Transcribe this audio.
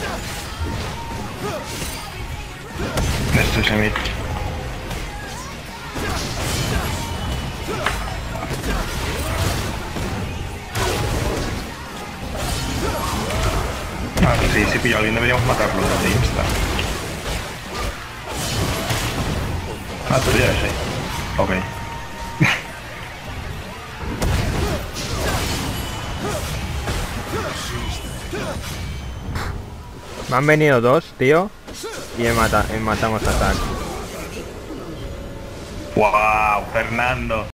Esto es mid. Ah, sí, sí pilló a alguien, deberíamos matarlo de insta. Ah, tú ya eres ahí. Ok. Me han venido dos, tío. Y matamos a Zack. Wow, Fernando.